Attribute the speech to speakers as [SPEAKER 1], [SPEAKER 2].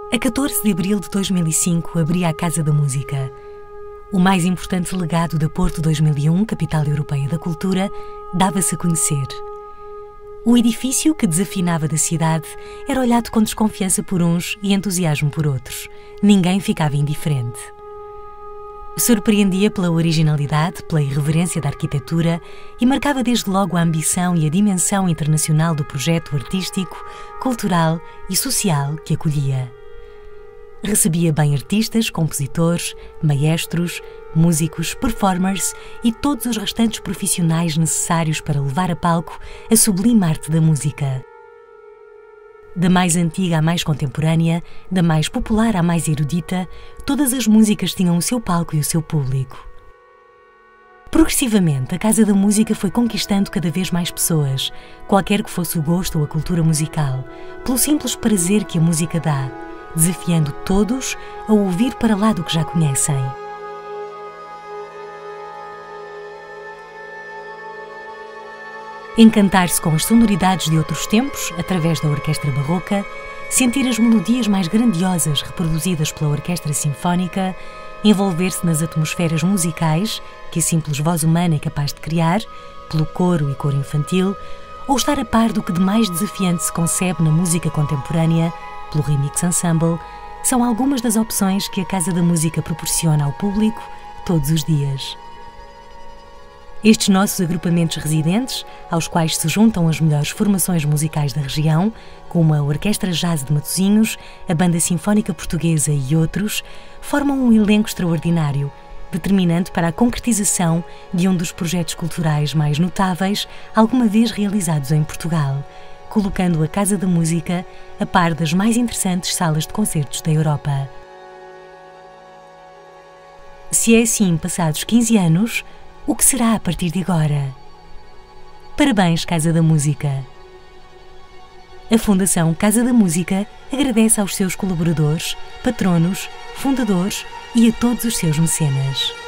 [SPEAKER 1] A 14 de abril de 2005 abria a Casa da Música. O mais importante legado da Porto 2001, capital europeia da cultura, dava-se a conhecer. O edifício que desafinava da cidade era olhado com desconfiança por uns e entusiasmo por outros. Ninguém ficava indiferente. Surpreendia pela originalidade, pela irreverência da arquitetura e marcava desde logo a ambição e a dimensão internacional do projeto artístico, cultural e social que acolhia. Recebia bem artistas, compositores, maestros, músicos, performers e todos os restantes profissionais necessários para levar a palco a sublime arte da música. Da mais antiga à mais contemporânea, da mais popular à mais erudita, todas as músicas tinham o seu palco e o seu público. Progressivamente, a Casa da Música foi conquistando cada vez mais pessoas, qualquer que fosse o gosto ou a cultura musical, pelo simples prazer que a música dá, desafiando todos a ouvir para lá do que já conhecem. Encantar-se com as sonoridades de outros tempos, através da orquestra barroca, sentir as melodias mais grandiosas reproduzidas pela orquestra sinfónica, envolver-se nas atmosferas musicais que a simples voz humana é capaz de criar, pelo coro e coro infantil, ou estar a par do que de mais desafiante se concebe na música contemporânea, pelo remix ensemble, são algumas das opções que a Casa da Música proporciona ao público todos os dias. Estes nossos agrupamentos residentes, aos quais se juntam as melhores formações musicais da região, como a Orquestra Jazz de Matosinhos, a Banda Sinfónica Portuguesa e outros, formam um elenco extraordinário, determinante para a concretização de um dos projetos culturais mais notáveis alguma vez realizados em Portugal, colocando a Casa da Música a par das mais interessantes salas de concertos da Europa. Se é assim passados 15 anos, o que será a partir de agora? Parabéns, Casa da Música! A Fundação Casa da Música agradece aos seus colaboradores, patronos, fundadores e a todos os seus mecenas.